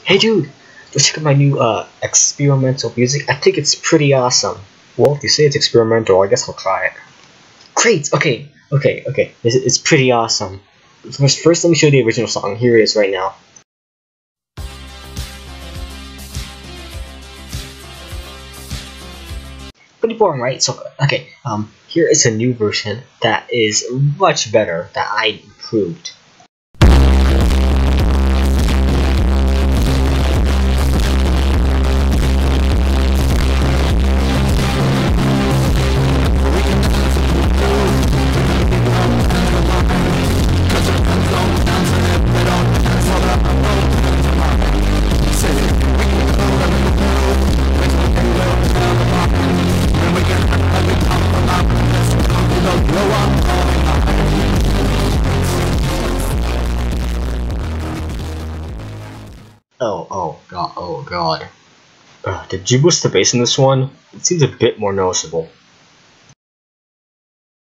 Hey dude, let's check out my new experimental music. I think it's pretty awesome. Well, if you say it's experimental, I guess I'll try it. Great. Okay. It's pretty awesome. First, let me show you the original song. Here it is right now. Pretty boring, right? So okay. Here is a new version that is much better that I improved. Oh god. Did you boost the bass in this one? It seems a bit more noticeable.